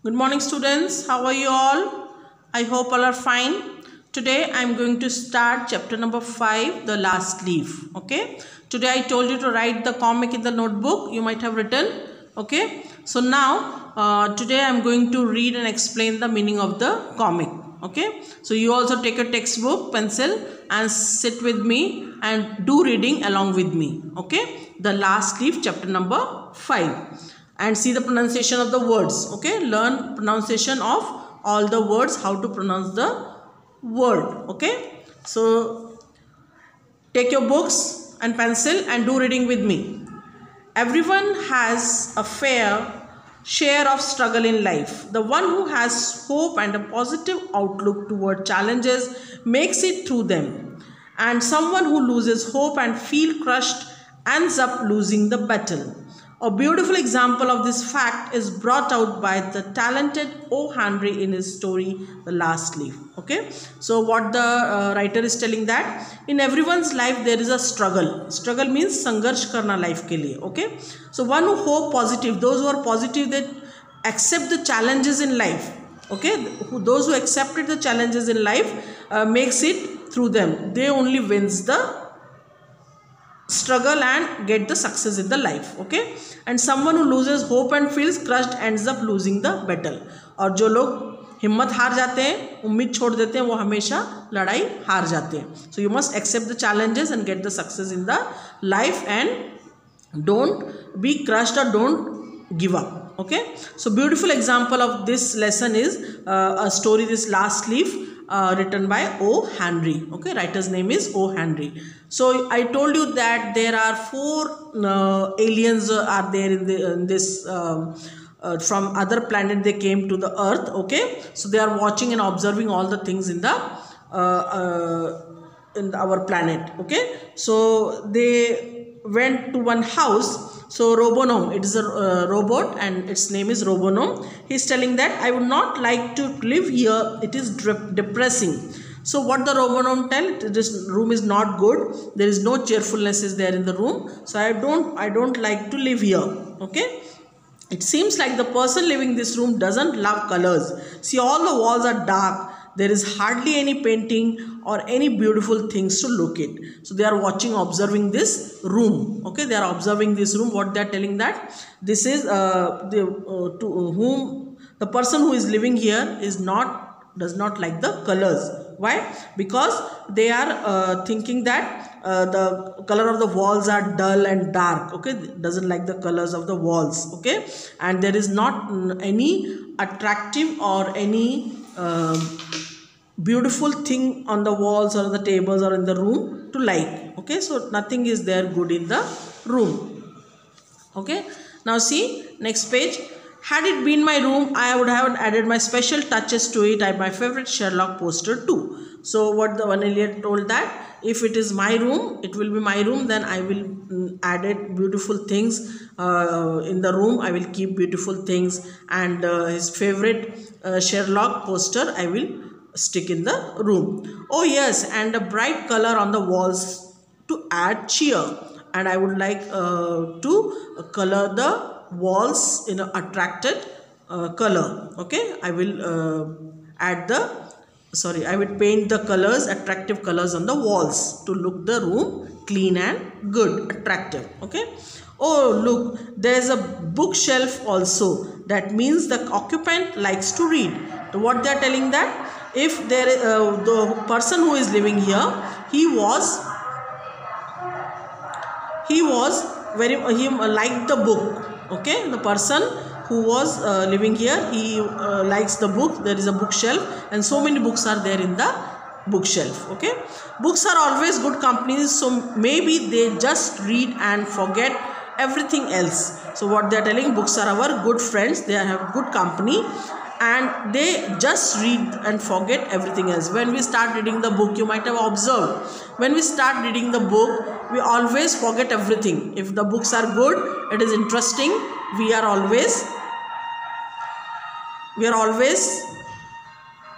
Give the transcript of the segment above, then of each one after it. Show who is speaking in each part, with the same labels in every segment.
Speaker 1: Good morning students, how are you all? I hope all are fine. Today I am going to start chapter number 5, the last leaf. Okay. Today I told you to write the comic in the notebook. You might have written. Okay. So now today I am going to read and explain the meaning of the comic. Okay. So you also take a textbook, pencil and sit with me and do reading along with me. Okay. The last leaf, chapter number 5. And see the pronunciation of the words. Okay, learn pronunciation of all the words, how to pronounce the word. Okay, so take your books and pencil and do reading with me. Everyone has a fair share of struggle in life. The one who has hope and a positive outlook toward challenges makes it through them, and someone who loses hope and feels crushed ends up losing the battle. A beautiful example of this fact is brought out by the talented O. Henry in his story, The Last Leaf. Okay, so what the writer is telling that in everyone's life there is a struggle. Struggle means संघर्ष करना life के लिए. Okay, so one who hope positive, those who are positive, they accept the challenges in life. Okay, those who accepted the challenges in life makes it through them. They only wins the struggle and get the success in the life. Okay, and someone who loses hope and feels crushed ends up losing the battle. और जो लोग हिम्मत हार जाते हैं, उम्मीद छोड़ देते हैं, वो हमेशा लड़ाई हार जाते हैं. So you must accept the challenges and get the success in the life and don't be crushed or don't give up. Okay, so beautiful example of this lesson is a story, This Last Leaf, written by O. Henry. Okay, writer's name is O. Henry. So I told you that there are 4 aliens are there in this from other planet. They came to the earth. Okay, so they are watching and observing all the things in our planet. Okay, so they went to one house. So Robonom, it is a robot and its name is Robonom. He is telling that I would not like to live here. It is depressing. So what the Robonom tell? This room is not good. There is no cheerfulness is there in the room. So I don't like to live here. Okay. It seems like the person living in this room doesn't love colors. See, all the walls are dark. There is hardly any painting or any beautiful things to look at. So they are watching, observing this room. Okay, they are observing this room. What they are telling that this is to whom the person who is living here does not like the colors. Why? Because they are thinking that the color of the walls are dull and dark. Okay, doesn't like the colors of the walls. Okay, and there is not any attractive or any beautiful thing on the walls or the tables or in the room to like. Okay, so nothing is there good in the room. Okay, now see next page. Had it been my room, I would have added my special touches to it. My favorite Sherlock poster too. So what the one alien told that if it is my room, it will be my room, then I will add it beautiful things in the room. I will keep beautiful things, and his favorite Sherlock poster I will stick in the room. Oh yes, and a bright color on the walls to add cheer. And I would like to color the walls in an attracted color. Okay, I will I will paint the colors, attractive colors on the walls to look the room clean and good, attractive. Okay. Oh look, there is a bookshelf also. That means the occupant likes to read. So what they are telling that if there is the person who is living here, he liked the book. Okay, the person who was living here, he likes the book. There is a bookshelf and so many books are there in the bookshelf. Okay, books are always good companies, so maybe they just read and forget everything else. So what they are telling, books are our good friends. They have good company and they just read and forget everything else. When we start reading the book, you might have observed, when we start reading the book, we always forget everything. If the books are good, it is interesting, we are always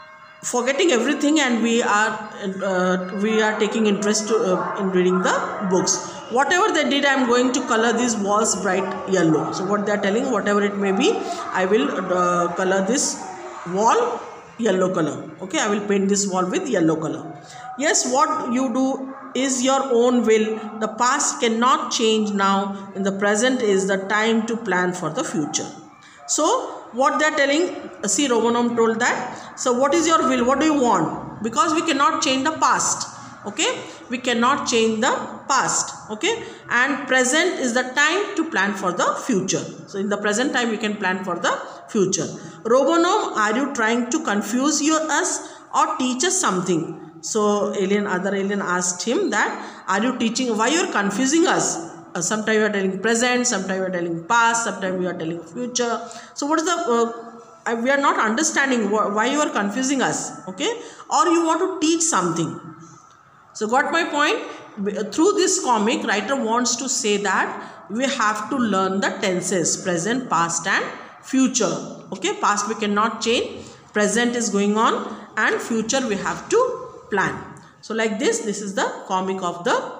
Speaker 1: forgetting everything, and we are taking interest in reading the books. Whatever they did, I am going to color these walls bright yellow. So what they are telling, whatever it may be, I will color this wall yellow color. Okay, I will paint this wall with yellow color. Yes, what you do is your own will. The past cannot change now. In the present is the time to plan for the future. So what they are telling, see, Romanov told that. So what is your will? What do you want? Because we cannot change the past. Okay, we cannot change the past. Okay, and present is the time to plan for the future. So in the present time we can plan for the future. Romanov, are you trying to confuse us or teach us something? So other alien asked him that, are you teaching, why you are confusing us? Sometimes you are telling present, sometimes you are telling past, sometimes you are telling future. So what is the, we are not understanding why you are confusing us, okay? Or you want to teach something. So got my point? Through this comic, writer wants to say that we have to learn the tenses, present, past and future. Okay, past we cannot change, present is going on, and future we have to plan. So like this is the comic of the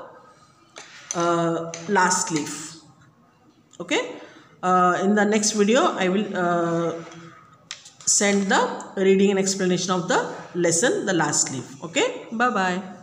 Speaker 1: last leaf. Okay, in the next video I will send the reading and explanation of the lesson, the last leaf. Okay, bye bye.